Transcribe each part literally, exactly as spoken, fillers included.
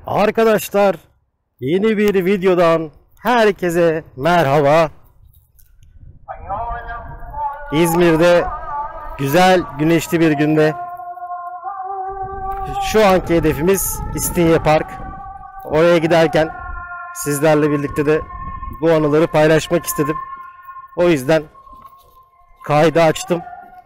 Arkadaşlar, yeni bir videodan herkese merhaba. İzmir'de güzel güneşli bir günde şu anki hedefimiz İstinye Park. Oraya giderken sizlerle birlikte de bu anıları paylaşmak istedim. O yüzden kaydı açtım.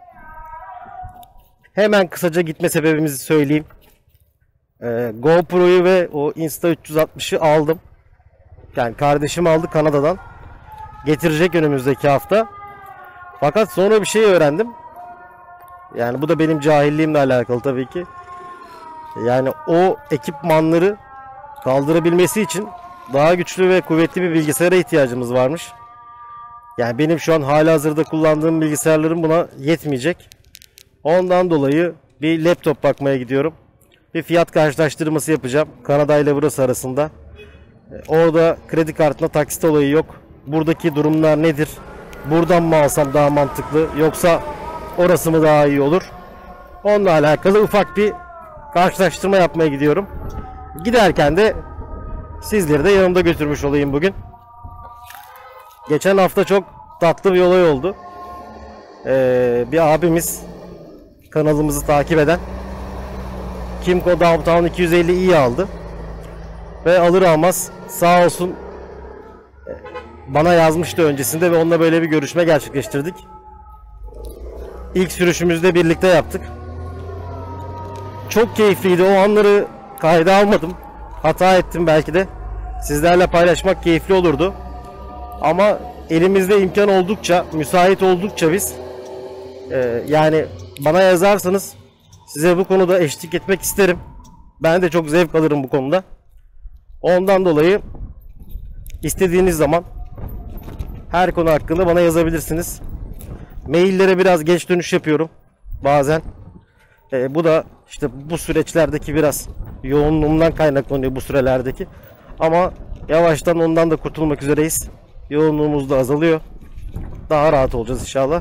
Hemen kısaca gitme sebebimizi söyleyeyim. Ee, GoPro'yu ve o Insta üç yüz altmışı aldım. Yani kardeşim aldı Kanada'dan. Getirecek önümüzdeki hafta. Fakat sonra bir şey öğrendim. Yani bu da benim cahilliğimle alakalı tabii ki. Yani o ekipmanları kaldırabilmesi için daha güçlü ve kuvvetli bir bilgisayara ihtiyacımız varmış. Yani benim şu an halihazırda kullandığım bilgisayarlarım buna yetmeyecek. Ondan dolayı bir laptop bakmaya gidiyorum. Bir fiyat karşılaştırması yapacağım Kanada ile burası arasında. Orada kredi kartına taksit olayı yok. Buradaki durumlar nedir? Buradan mı alsam daha mantıklı, yoksa orası mı daha iyi olur? Onunla alakalı ufak bir karşılaştırma yapmaya gidiyorum. Giderken de sizleri de yanımda götürmüş olayım bugün. Geçen hafta çok tatlı bir olay oldu. Ee, bir abimiz, kanalımızı takip eden, Kimco Downtown iki yüz elli i aldı. Ve alır almaz sağ olsun bana yazmıştı öncesinde ve onunla böyle bir görüşme gerçekleştirdik. İlk sürüşümüzde birlikte yaptık. Çok keyifliydi. O anları kayda almadım. Hata ettim belki de. Sizlerle paylaşmak keyifli olurdu. Ama elimizde imkan oldukça, müsait oldukça biz e, yani bana yazarsanız size bu konuda eşlik etmek isterim. Ben de çok zevk alırım bu konuda. Ondan dolayı istediğiniz zaman her konu hakkında bana yazabilirsiniz. Maillere biraz geç dönüş yapıyorum bazen. E, bu da işte bu süreçlerdeki biraz yoğunluğumdan kaynaklanıyor, bu sürelerdeki. Ama yavaştan ondan da kurtulmak üzereyiz. Yoğunluğumuz da azalıyor. Daha rahat olacağız inşallah.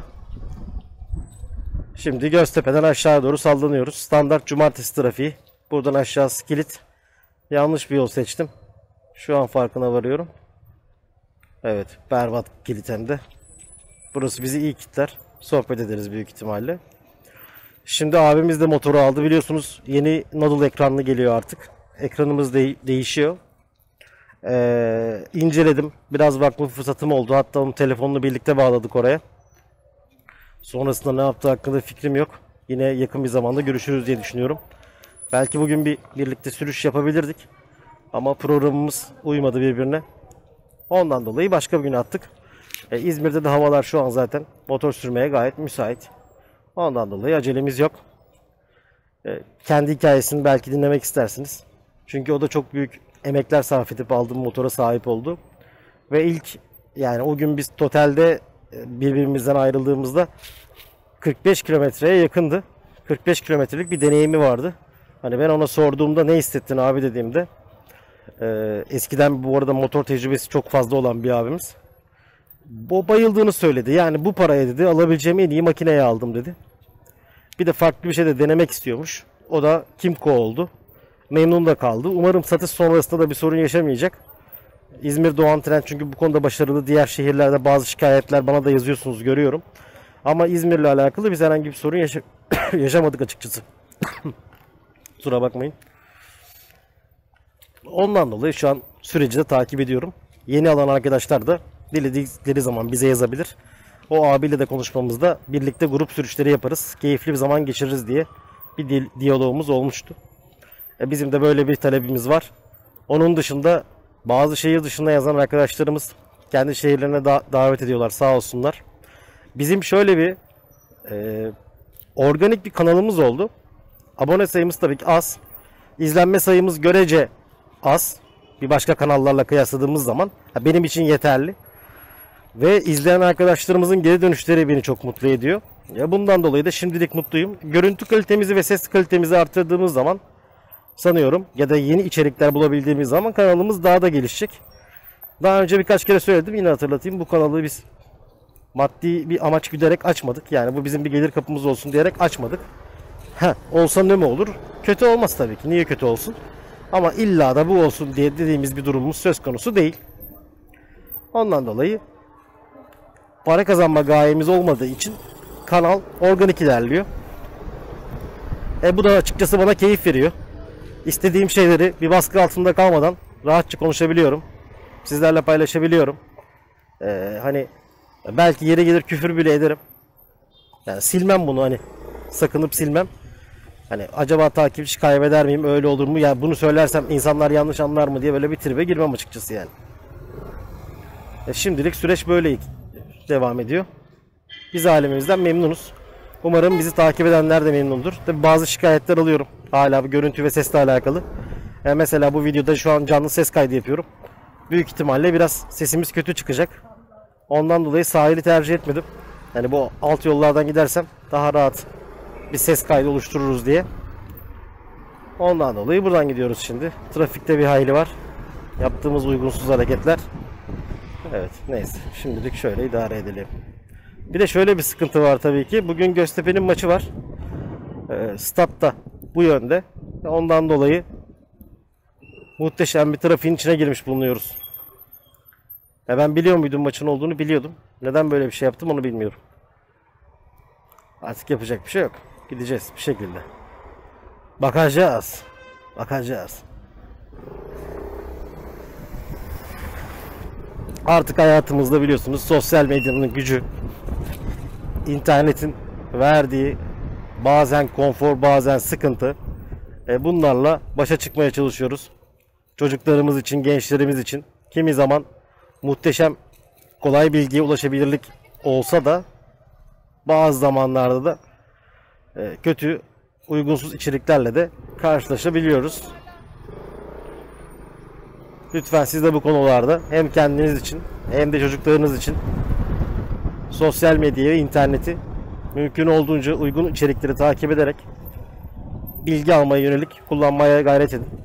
Şimdi Göztepe'den aşağı doğru sallanıyoruz. Standart cumartesi trafiği. Buradan aşağısı kilit. Yanlış bir yol seçtim. Şu an farkına varıyorum. Evet, berbat kilit hem de. Burası bizi iyi kilitler. Sohbet ederiz büyük ihtimalle. Şimdi abimiz de motoru aldı. Biliyorsunuz yeni Noodle ekranlı geliyor artık. Ekranımız de değişiyor. Ee, inceledim. Biraz bakma fırsatım oldu. Hatta onu telefonla birlikte bağladık oraya. Sonrasında ne yaptığı hakkında fikrim yok. Yine yakın bir zamanda görüşürüz diye düşünüyorum. Belki bugün bir birlikte sürüş yapabilirdik. Ama programımız uymadı birbirine. Ondan dolayı başka bir güne attık. Ee, İzmir'de de havalar şu an zaten motor sürmeye gayet müsait. Ondan dolayı acelemiz yok. Ee, kendi hikayesini belki dinlemek istersiniz. Çünkü o da çok büyük emekler sarf edip aldığım motora sahip oldu. Ve ilk yani o gün biz totalde birbirimizden ayrıldığımızda kırk beş kilometreye yakındı. kırk beş kilometrelik bir deneyimi vardı. Hani ben ona sorduğumda ne hissettin abi dediğimde, e, eskiden bu arada motor tecrübesi çok fazla olan bir abimiz. O bayıldığını söyledi. Yani bu paraya dedi alabileceğim en iyi makineyi aldım dedi. Bir de farklı bir şey de denemek istiyormuş. O da Kimco oldu. Memnun da kaldı. Umarım satış sonrasında da bir sorun yaşamayacak. İzmir Doğan Trend çünkü bu konuda başarılı. Diğer şehirlerde bazı şikayetler bana da yazıyorsunuz, görüyorum. Ama İzmir'le alakalı biz herhangi bir sorun yaşa yaşamadık açıkçası. Kusura bakmayın. Ondan dolayı şu an süreci de takip ediyorum. Yeni alan arkadaşlar da diledikleri zaman bize yazabilir. O abiyle de konuşmamızda birlikte grup sürüşleri yaparız. Keyifli bir zaman geçiririz diye bir di diyalogumuz olmuştu. E bizim de böyle bir talebimiz var. Onun dışında bazı şehir dışında yazan arkadaşlarımız kendi şehirlerine da davet ediyorlar, sağ olsunlar. Bizim şöyle bir e, organik bir kanalımız oldu. Abone sayımız tabii ki az. İzlenme sayımız görece az. Bir başka kanallarla kıyasladığımız zaman benim için yeterli. Ve izleyen arkadaşlarımızın geri dönüşleri beni çok mutlu ediyor. Ya bundan dolayı da şimdilik mutluyum. Görüntü kalitemizi ve ses kalitemizi arttırdığımız zaman sanıyorum ya da yeni içerikler bulabildiğimiz zaman kanalımız daha da gelişecek. Daha önce birkaç kere söyledim, yine hatırlatayım. Bu kanalı biz maddi bir amaç güderek açmadık. Yani bu bizim bir gelir kapımız olsun diyerek açmadık. Heh, olsa ne mi olur? Kötü olmaz tabii ki. Niye kötü olsun? Ama illa da bu olsun diye dediğimiz bir durumumuz söz konusu değil. Ondan dolayı para kazanma gayemiz olmadığı için kanal organik ilerliyor. E bu da açıkçası bana keyif veriyor. İstediğim şeyleri bir baskı altında kalmadan rahatça konuşabiliyorum. Sizlerle paylaşabiliyorum. Ee, hani belki yeri gelir küfür bile ederim. Yani silmem bunu, hani sakınıp silmem. Hani acaba takipçi kaybeder miyim, öyle olur mu? Yani bunu söylersem insanlar yanlış anlar mı diye böyle bir tribe girmem açıkçası yani. E şimdilik süreç böyle devam ediyor. Biz halimizden memnunuz. Umarım bizi takip edenler de memnundur. Tabii bazı şikayetler alıyorum. Hala bu görüntü ve sesle alakalı. Yani mesela bu videoda şu an canlı ses kaydı yapıyorum. Büyük ihtimalle biraz sesimiz kötü çıkacak. Ondan dolayı sahili tercih etmedim. Yani bu alt yollardan gidersem daha rahat bir ses kaydı oluştururuz diye. Ondan dolayı buradan gidiyoruz şimdi. Trafikte bir hayli var. Yaptığımız uygunsuz hareketler. Evet, neyse. Şimdilik şöyle idare edelim. Bir de şöyle bir sıkıntı var tabii ki. Bugün Göztepe'nin maçı var. Ee, statta bu yönde. Ondan dolayı muhteşem bir trafiğin içine girmiş bulunuyoruz. Ya ben biliyor muydum maçın olduğunu, biliyordum. Neden böyle bir şey yaptım onu bilmiyorum. Artık yapacak bir şey yok. Gideceğiz bir şekilde. Bakacağız. Bakacağız. Artık hayatımızda biliyorsunuz sosyal medyanın gücü, internetin verdiği bazen konfor, bazen sıkıntı. E bunlarla başa çıkmaya çalışıyoruz. Çocuklarımız için, gençlerimiz için. Kimi zaman muhteşem, kolay bilgiye ulaşabilirlik olsa da bazı zamanlarda da e, kötü, uygunsuz içeriklerle de karşılaşabiliyoruz. Lütfen siz de bu konularda hem kendiniz için hem de çocuklarınız için sosyal medyayı ve interneti mümkün olduğunca uygun içerikleri takip ederek bilgi almaya yönelik kullanmaya gayret edin.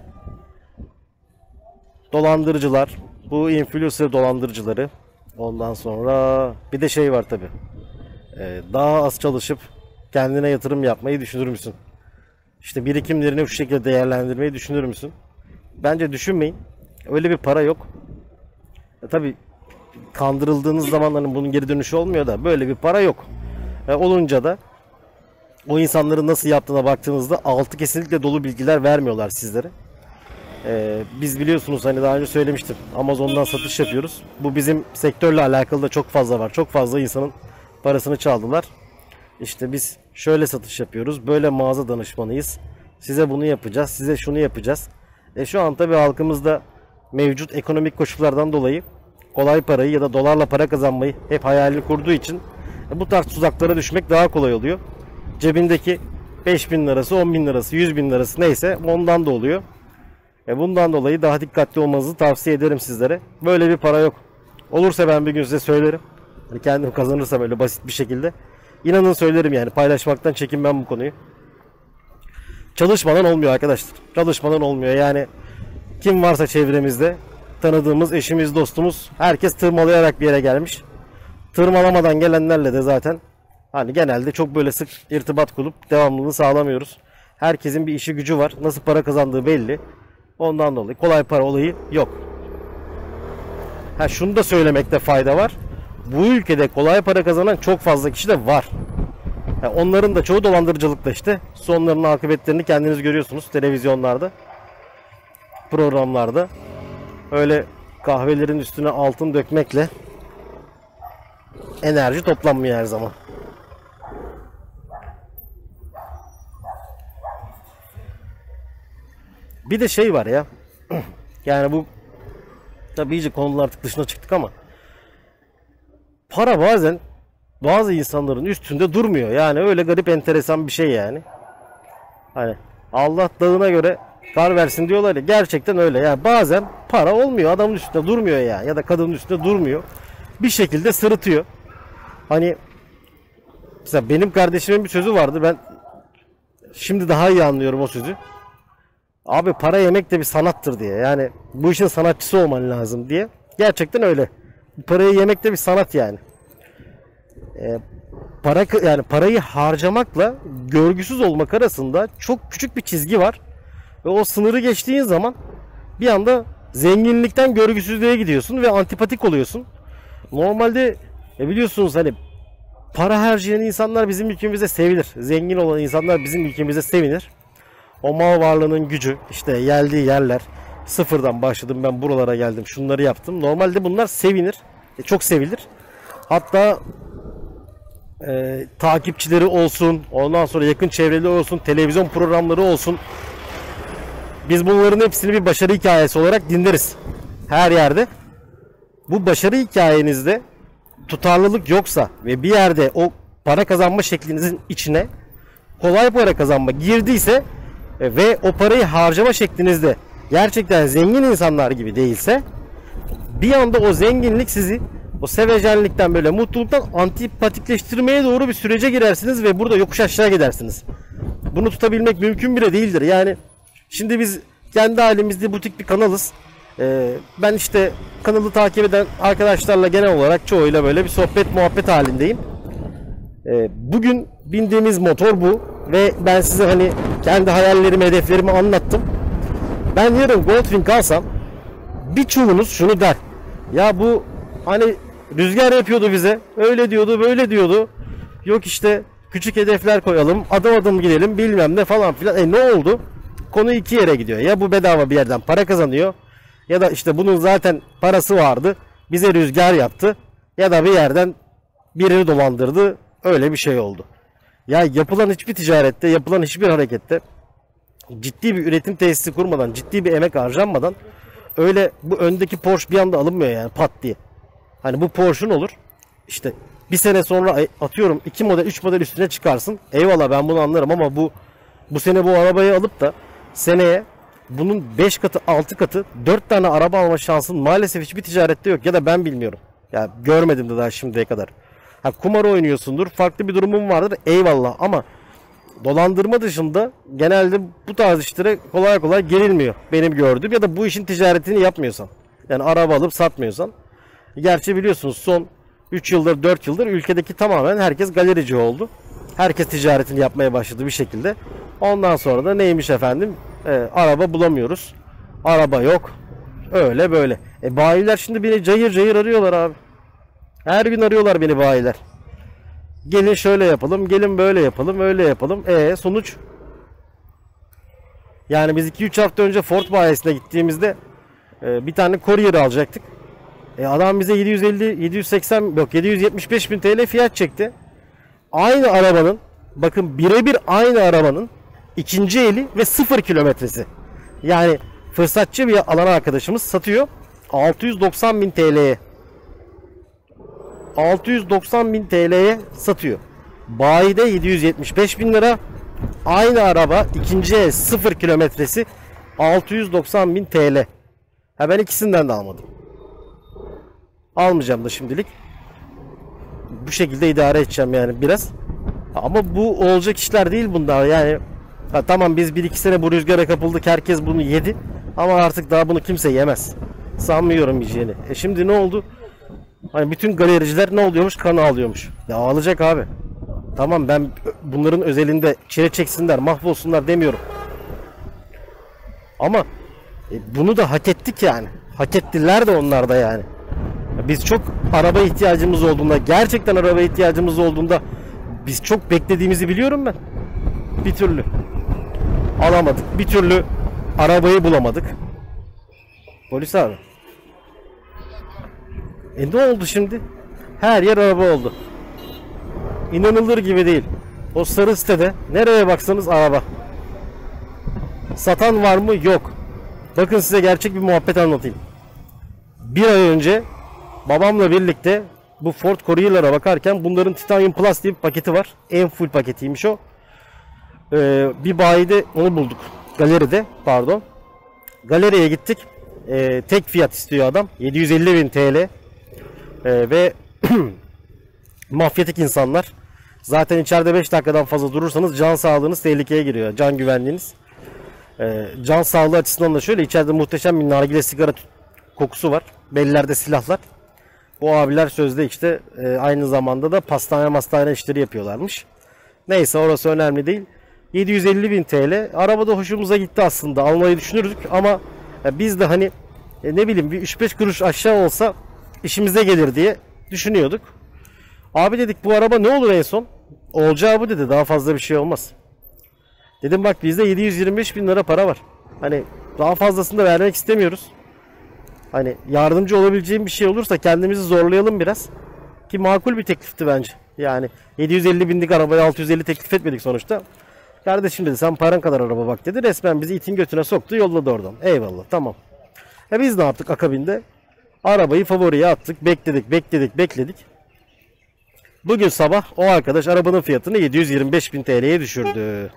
Dolandırıcılar, bu influencer dolandırıcıları, ondan sonra bir de şey var tabi. Ee, daha az çalışıp kendine yatırım yapmayı düşünür müsün? İşte birikimlerini şu şekilde değerlendirmeyi düşünür müsün? Bence düşünmeyin. Öyle bir para yok. E, tabi kandırıldığınız zaman hani bunun geri dönüşü olmuyor da böyle bir para yok. E, olunca da o insanların nasıl yaptığına baktığınızda altı kesinlikle dolu bilgiler vermiyorlar sizlere. Ee, biz biliyorsunuz hani daha önce söylemiştim, Amazon'dan satış yapıyoruz. Bu bizim sektörle alakalı da çok fazla var. Çok fazla insanın parasını çaldılar. İşte biz şöyle satış yapıyoruz, böyle mağaza danışmanıyız. Size bunu yapacağız, size şunu yapacağız. E şu an tabii halkımızda mevcut ekonomik koşullardan dolayı kolay parayı ya da dolarla para kazanmayı hep hayalini kurduğu için e, bu tarz tuzaklara düşmek daha kolay oluyor. Cebindeki beş bin lirası, on bin lirası, yüz bin lirası neyse ondan da oluyor. E bundan dolayı daha dikkatli olmanızı tavsiye ederim sizlere. Böyle bir para yok. Olursa ben bir gün size söylerim. Hani kendim kazanırsam öyle basit bir şekilde. İnanın söylerim yani. Paylaşmaktan çekinmem bu konuyu. Çalışmadan olmuyor arkadaşlar. Çalışmadan olmuyor. Yani kim varsa çevremizde tanıdığımız eşimiz, dostumuz, herkes tırmalayarak bir yere gelmiş. Tırmalamadan gelenlerle de zaten hani genelde çok böyle sık irtibat kurup devamlılığını sağlamıyoruz. Herkesin bir işi gücü var. Nasıl para kazandığı belli. Ondan dolayı kolay para olayı yok. Ha şunu da söylemekte fayda var. Bu ülkede kolay para kazanan çok fazla kişi de var. Yani onların da çoğu dolandırıcılıkta işte. Sonlarının akıbetlerini kendiniz görüyorsunuz televizyonlarda, programlarda. Öyle kahvelerin üstüne altın dökmekle enerji toplanmıyor her zaman. Bir de şey var ya. Yani bu tabii iyice konular artık dışına çıktık ama para bazen bazı insanların üstünde durmuyor. Yani öyle garip enteresan bir şey yani. Hani Allah dağına göre kar versin diyorlar ya, gerçekten öyle. Yani bazen para olmuyor, adamın üstünde durmuyor yani ya da kadının üstünde durmuyor. Bir şekilde sırıtıyor. Hani mesela benim kardeşimin bir sözü vardı. Ben şimdi daha iyi anlıyorum o sözü. Abi para yemek de bir sanattır diye. Yani bu işin sanatçısı olman lazım diye. Gerçekten öyle. Parayı yemek de bir sanat yani. Ee, para yani parayı harcamakla görgüsüz olmak arasında çok küçük bir çizgi var. Ve o sınırı geçtiğin zaman bir anda zenginlikten görgüsüzlüğe gidiyorsun ve antipatik oluyorsun. Normalde e biliyorsunuz hani para harcayan insanlar bizim ülkemizde sevilir. Zengin olan insanlar bizim ülkemizde sevinir. O mal varlığının gücü, işte geldiği yerler, sıfırdan başladım ben buralara geldim, şunları yaptım. Normalde bunlar sevinir, e, çok sevilir. Hatta e, takipçileri olsun, ondan sonra yakın çevreli olsun, televizyon programları olsun. Biz bunların hepsini bir başarı hikayesi olarak dinleriz her yerde. Bu başarı hikayenizde tutarlılık yoksa ve bir yerde o para kazanma şeklinizin içine kolay para kazanma girdiyse ve o parayı harcama şeklinizde gerçekten zengin insanlar gibi değilse, bir anda o zenginlik sizi o sevecenlikten, böyle mutluluktan antipatikleştirmeye doğru bir sürece girersiniz ve burada yokuş aşağı gidersiniz. Bunu tutabilmek mümkün bile değildir. Yani şimdi biz kendi halimizde butik bir kanalız. Ee, ben işte kanalı takip eden arkadaşlarla genel olarak çoğuyla böyle bir sohbet muhabbet halindeyim. Ee, bugün bindiğimiz motor bu ve ben size hani kendi hayallerimi, hedeflerimi anlattım. Ben yarın Goldwing alsam birçoğunuz şunu der: ya bu hani rüzgar yapıyordu bize, öyle diyordu, böyle diyordu, yok işte küçük hedefler koyalım, adım adım gidelim, bilmem ne falan filan. E ne oldu? Konu iki yere gidiyor. Ya bu bedava bir yerden para kazanıyor, ya da işte bunun zaten parası vardı, bize rüzgar yaptı, ya da bir yerden birini dolandırdı, öyle bir şey oldu. Ya yapılan hiçbir ticarette, yapılan hiçbir harekette ciddi bir üretim tesisi kurmadan, ciddi bir emek harcanmadan öyle bu öndeki Porsche bir anda alınmıyor yani pat diye. Hani bu Porsche'un olur, işte bir sene sonra atıyorum iki model, üç model üstüne çıkarsın. Eyvallah, ben bunu anlarım, ama bu bu sene bu arabayı alıp da seneye bunun beş katı, altı katı, dört tane araba alma şansın maalesef hiçbir ticarette yok, ya da ben bilmiyorum. Ya görmedim de daha şimdiye kadar. Ha, kumar oynuyorsundur, farklı bir durumun vardır, eyvallah, ama dolandırma dışında genelde bu tarz işlere kolay kolay girilmiyor benim gördüğüm, ya da bu işin ticaretini yapmıyorsan. Yani araba alıp satmıyorsan. Gerçi biliyorsunuz son üç yıldır, dört yıldır ülkedeki tamamen herkes galerici oldu. Herkes ticaretini yapmaya başladı bir şekilde. Ondan sonra da neymiş efendim? Ee, araba bulamıyoruz. Araba yok. Öyle böyle. E bayiler şimdi beni cayır cayır arıyorlar abi. Her gün arıyorlar beni bayiler. Gelin şöyle yapalım, gelin böyle yapalım, öyle yapalım. E sonuç? Yani biz iki üç hafta önce Ford bayisine gittiğimizde e, bir tane Courier alacaktık. E adam bize yedi yüz elli, yedi yüz seksen, yok yedi yüz yetmiş beş bin T L fiyat çekti. Aynı arabanın, bakın birebir aynı arabanın ikinci eli ve sıfır kilometresi. Yani fırsatçı bir alan arkadaşımız satıyor altı yüz doksan bin T L'ye. altı yüz doksan bin T L'ye satıyor. Bayide yedi yüz yetmiş beş bin lira. Aynı araba ikinci el sıfır kilometresi altı yüz doksan bin T L. Ha, ben ikisinden de almadım. Almayacağım da şimdilik. Bu şekilde idare edeceğim yani biraz. Ama bu olacak işler değil bunlar yani. Ha, tamam, biz bir iki sene bu rüzgara kapıldık, herkes bunu yedi. Ama artık daha bunu kimse yemez. Sanmıyorum yiyeceğini. E şimdi ne oldu? Hani bütün galericiler ne oluyormuş? Kanı alıyormuş. Ya alacak abi. Tamam, ben bunların özelinde çile çeksinler, mahvolsunlar demiyorum. Ama e, bunu da hak ettik yani. Hak ettiler de onlar da yani. Biz çok araba ihtiyacımız olduğunda, gerçekten araba ihtiyacımız olduğunda biz çok beklediğimizi biliyorum ben. Bir türlü alamadık. Bir türlü arabayı bulamadık. Polis abi. E ne oldu şimdi? Her yer araba oldu. İnanılır gibi değil. O sarı sitede nereye baksanız araba. Satan var mı? Yok. Bakın size gerçek bir muhabbet anlatayım. Bir ay önce babamla birlikte bu Ford Courier'lara bakarken bunların Titanium Plus diye bir paketi var. En full paketiymiş o. Ee, bir bayide onu bulduk. Galeride, pardon. Galeriye gittik. Ee, tek fiyat istiyor adam. yedi yüz elli bin T L. Ee, ve mafyatik insanlar. Zaten içeride beş dakikadan fazla durursanız can sağlığınız tehlikeye giriyor. Can güvenliğiniz. Ee, can sağlığı açısından da şöyle, içeride muhteşem bir nargile sigara kokusu var. Bellerde silahlar. Bu abiler sözde işte e, aynı zamanda da pastane mastane işleri yapıyorlarmış. Neyse, orası önemli değil. yedi yüz elli bin T L. Araba da hoşumuza gitti aslında. Almayı düşünürdük ama ya biz de hani e, ne bileyim bir üç beş kuruş aşağı olsa işimize gelir diye düşünüyorduk. Abi dedik bu araba ne olur en son? Olacağı bu dedi. Daha fazla bir şey olmaz. Dedim bak bizde yedi yüz yirmi beş bin lira para var. Hani daha fazlasını da vermek istemiyoruz. Hani yardımcı olabileceğim bir şey olursa kendimizi zorlayalım biraz. Ki makul bir teklifti bence. Yani yedi yüz elli binlik arabaya altı yüz elli teklif etmedik sonuçta. Kardeşim dedi sen paran kadar araba bak dedi. Resmen bizi itin götüne soktu, yolladı oradan. Eyvallah, tamam. E biz ne yaptık akabinde? Arabayı favoriye attık. Bekledik bekledik bekledik. Bugün sabah o arkadaş arabanın fiyatını yedi yüz yirmi beş bin T L'ye düşürdü.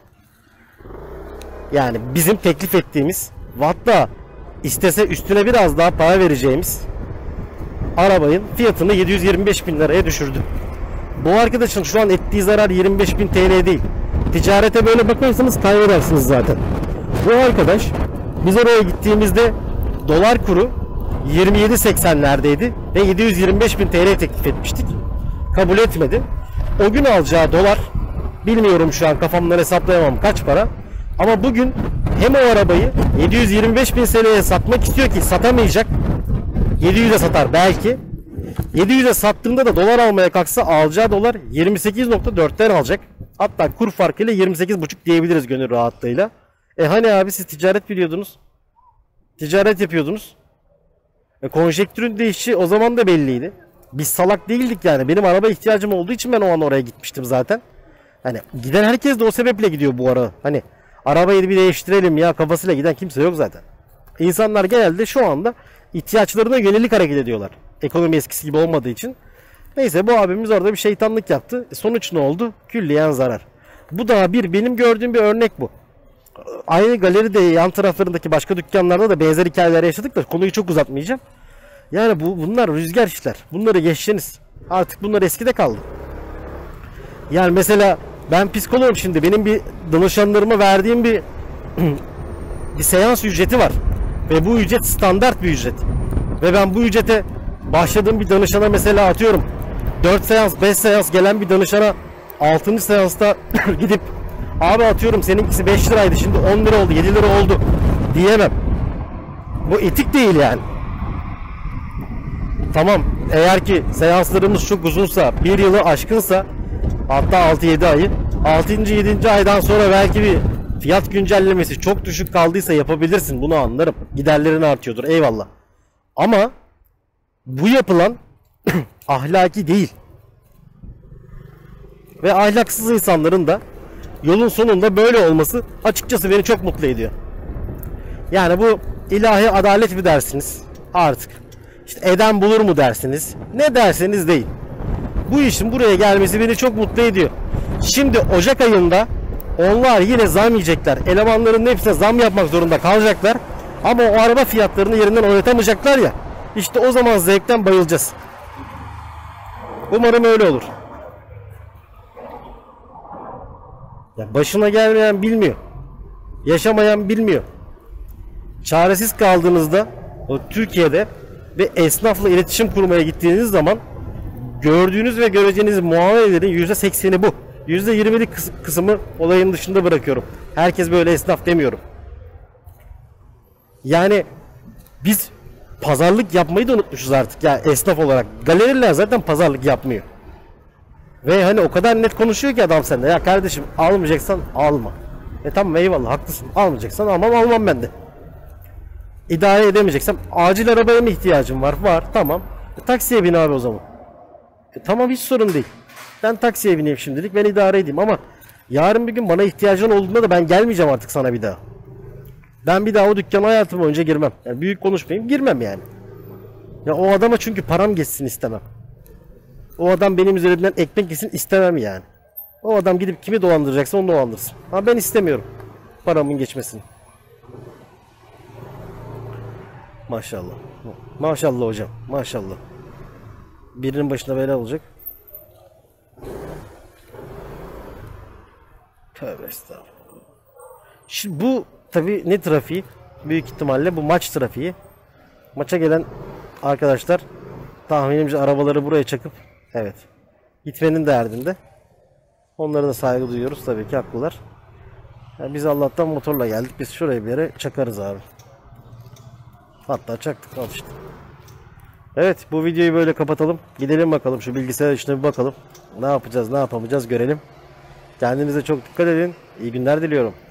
Yani bizim teklif ettiğimiz, hatta istese üstüne biraz daha para vereceğimiz arabanın fiyatını yedi yüz yirmi beş bin liraya düşürdü. Bu arkadaşın şu an ettiği zarar yirmi beş bin T L değil. Ticarete böyle bakarsanız kaybedersiniz zaten. Bu arkadaş biz oraya gittiğimizde dolar kuru yirmi yedi seksenlerdeydi ve yedi yüz yirmi beş bin T L teklif etmiştik. Kabul etmedi. O gün alacağı dolar, bilmiyorum şu an kafamdan hesaplayamam kaç para. Ama bugün hem o arabayı yedi yüz yirmi beş bin T L'ye satmak istiyor ki satamayacak. yedi yüze satar belki. yedi yüze sattığında da dolar almaya kalksa alacağı dolar yirmi sekiz nokta dörtten alacak. Hatta kur farkıyla yirmi sekiz buçuk diyebiliriz gönül rahatlığıyla. E hani abi siz ticaret biliyordunuz. Ticaret yapıyordunuz. E konjektürün değişişi o zaman da belliydi. Biz salak değildik yani. Benim araba ihtiyacım olduğu için ben o an oraya gitmiştim zaten. Hani giden herkes de o sebeple gidiyor bu ara. Hani arabayı bir değiştirelim ya kafasıyla giden kimse yok zaten. İnsanlar genelde şu anda ihtiyaçlarına yönelik hareket ediyorlar. Ekonomi eskisi gibi olmadığı için. Neyse bu abimiz orada bir şeytanlık yaptı. Sonuç ne oldu? Külliyen zarar. Bu da bir benim gördüğüm bir örnek bu. Aynı galeride yan taraflarındaki başka dükkanlarda da benzer hikayeler yaşadık da konuyu çok uzatmayacağım. Yani bu bunlar rüzgar işler. Bunları geçtiniz. Artık bunlar eskide kaldı. Yani mesela ben psikoloğum şimdi. Benim bir danışanlarıma verdiğim bir bir seans ücreti var. Ve bu ücret standart bir ücret. Ve ben bu ücrete başladığım bir danışana mesela atıyorum dört seans beş seans gelen bir danışana altıncı seansta gidip abi atıyorum seninkisi beş liraydı şimdi on lira oldu yedi lira oldu diyemem. Bu etik değil yani. Tamam eğer ki seanslarımız çok uzunsa bir yılı aşkınsa hatta altı yedi ayı altıncı yedinci aydan sonra belki bir fiyat güncellemesi çok düşük kaldıysa yapabilirsin, bunu anlarım. Giderlerin artıyordur eyvallah. Ama bu yapılan ahlaki değil. Ve ahlaksız insanların da yolun sonunda böyle olması açıkçası beni çok mutlu ediyor. Yani bu ilahi adalet mi dersiniz artık? İşte eden bulur mu dersiniz? Ne derseniz deyin. Bu işin buraya gelmesi beni çok mutlu ediyor. Şimdi Ocak ayında onlar yine zam yiyecekler. Elemanların hepsine zam yapmak zorunda kalacaklar. Ama o araba fiyatlarını yerinden oynatamayacaklar ya. İşte o zaman zevkten bayılacağız. Umarım öyle olur. Ya başına gelmeyen bilmiyor. Yaşamayan bilmiyor. Çaresiz kaldığınızda o Türkiye'de ve esnafla iletişim kurmaya gittiğiniz zaman gördüğünüz ve göreceğiniz muamelelerin yüzde sekseni bu. yüzde yirmilik kısmı olayın dışında bırakıyorum. Herkes böyle esnaf demiyorum. Yani biz pazarlık yapmayı da unutmuşuz artık ya esnaf olarak. Galeriler zaten pazarlık yapmıyor. Ve hani o kadar net konuşuyor ki adam sende. Ya kardeşim almayacaksan alma. E tamam eyvallah haklısın. Almayacaksan almam almam ben de. İdare edemeyeceksem acil arabaya mı ihtiyacım var? Var tamam. E, taksiye bin abi o zaman. E, tamam hiç sorun değil. Ben taksiye bineyim şimdilik ben idare edeyim ama yarın bir gün bana ihtiyacın olduğunda da ben gelmeyeceğim artık sana bir daha. Ben bir daha o dükkana hayatım boyunca girmem. Yani büyük konuşmayayım girmem yani. Ya o adama çünkü param geçsin istemem. O adam benim üzerimden ekmek yesin istemem yani. O adam gidip kimi dolandıracaksa onu dolandırsın. Ama ben istemiyorum paramın geçmesini. Maşallah. Maşallah hocam. Maşallah. Birinin başına bela olacak. Tövbe estağfurullah. Şimdi bu tabi ne trafiği? Büyük ihtimalle bu maç trafiği. Maça gelen arkadaşlar tahminimce arabaları buraya çakıp evet gitmenin derdinde. Onlara da saygı duyuyoruz tabii ki haklılar. Ya biz Allah'tan motorla geldik. Biz şuraya bir yere çakarız abi. Hatta çaktık, al işte. Evet, bu videoyu böyle kapatalım. Gidelim bakalım şu bilgisayar işine bir bakalım. Ne yapacağız, ne yapamayacağız görelim. Kendinize çok dikkat edin. İyi günler diliyorum.